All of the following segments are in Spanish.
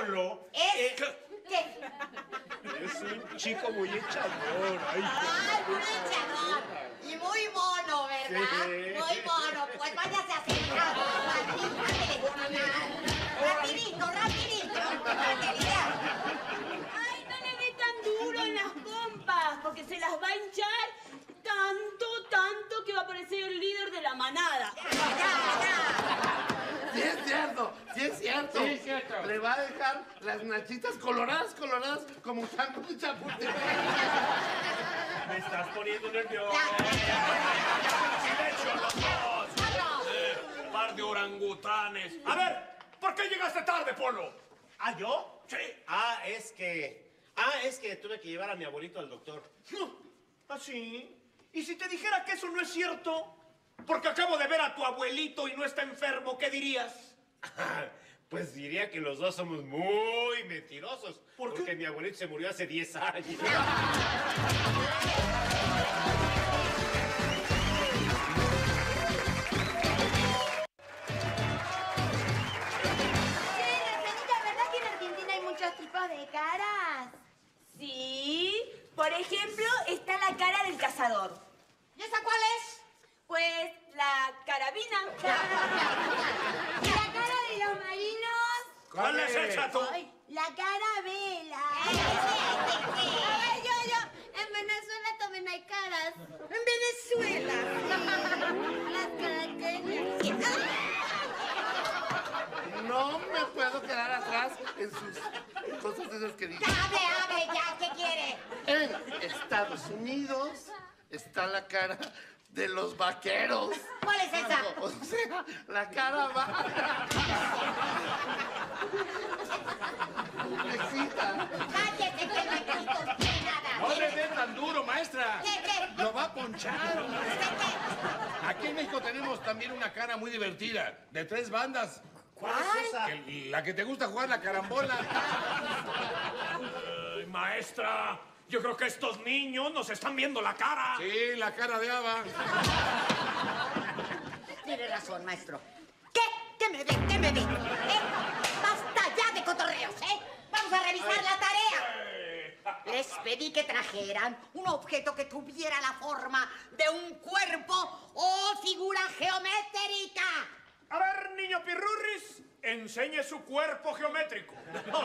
Polo... ¿Qué? Es un chico muy echador. ¡Ay, muy echador! Y muy mono, ¿verdad? Sí. Muy mono. Pues váyase a sentar. Rapidito, rapidito. Ay, no le dé tan duro en las pompas, porque se las va a hinchar tanto que va a parecer el líder de la manada. Ya. Sí es cierto, sí es cierto. Sí, es cierto. Le va a dejar las nachitas coloradas como sándwich Chapultepec. Me estás poniendo nervioso. ¡Silencio los dos! Par de orangutanes. A ver, ¿por qué llegaste tarde, Polo? ¿Ah, yo? Sí. Es que tuve que llevar a mi abuelito al doctor. ¿Ah, sí? ¿Y si te dijera que eso no es cierto? Porque acabo de ver a tu abuelito y no está enfermo, ¿qué dirías? Pues diría que los dos somos muy mentirosos. ¿Por qué? Porque mi abuelito se murió hace 10 años. ¿Verdad que en Argentina hay muchos tipos de caras? Sí, por ejemplo, está la cara del cazador. ¿Y esa cuál es? Pues la carabina. ¿Y la cara de los marinos? ¿Cuál es esa tú? La carabela. A ver, yo. En Venezuela también hay caras. En Venezuela. Las caraqueñas. No me puedo quedar atrás en sus cosas esas que dije. Hable, ya, ¿qué quiere? En Estados Unidos está la cara de los vaqueros. ¿Cuál es esa? O sea, la cara baja. Excita. Cállate, que no hay nada. No le dé tan duro, maestra. ¿Qué? Lo va a ponchar. Aquí en México tenemos también una cara muy divertida, de 3 bandas. ¿Cuál es esa? La que te gusta jugar, la carambola. Ay, maestra, yo creo que estos niños nos están viendo la cara. Sí, la cara de Ava. Tiene razón, maestro. ¿Qué? ¿Qué me ve? Basta ya de cotorreos, ¿eh? Vamos a revisar la tarea. Les pedí que trajeran un objeto que tuviera la forma de un cuerpo o figura geométrica. A ver, niño Pirurris, enseñe su cuerpo geométrico.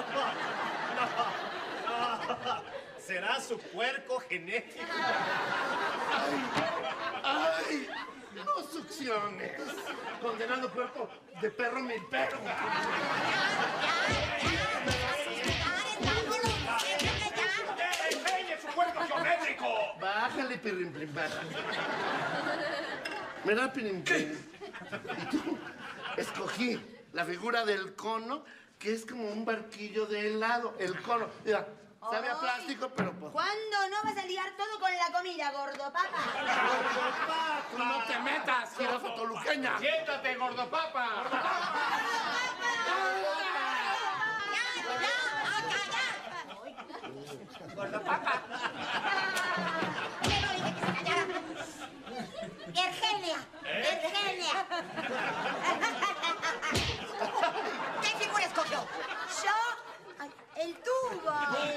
Será su puerco genético. ¡Ay! No succiones. Condenado cuerpo de perro mil perro. ¡Enseñe su cuerpo geométrico! Bájale, pirrimplin, bájale. Mira, pirrimplin. Y tú, escogí la figura del cono, que es como un barquillo de helado. El cono. Mira, sabe a plástico, pero pues... ¿Cuándo no vas a ligar todo con la comida, gordo papa? ¡Tú no te metas, jirafa toluqueña! Siéntate, gordo papa. Gordo papa. Pero dije que se callara. Ergenia. ¿Qué figura escogió? Yo, el tubo.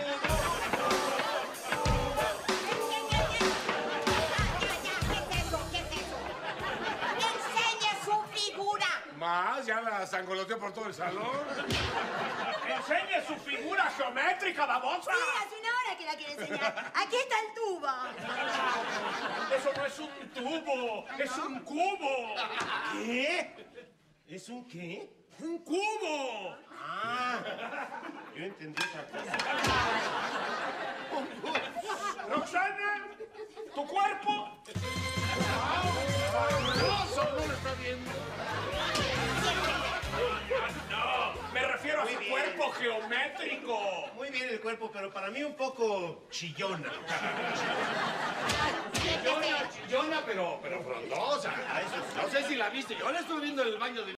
¿Qué es eso? Enseñe su figura. Más, ya la sangoloteó por todo el salón. ¡Enseñe su figura geométrica, babosa! Sí, hace una hora que la quiere enseñar. Aquí está el tubo. Eso no es un tubo, es un cubo. ¿Qué? ¿Es un qué? ¡Un cubo! Yo entendí otra cosa. Roxana, ¿tu cuerpo? No lo está viendo. No, me refiero a su cuerpo geométrico. Muy bien el cuerpo, pero para mí un poco chillona. Chillona, pero frondosa. No sé si la viste. Yo la estuve viendo en el baño de...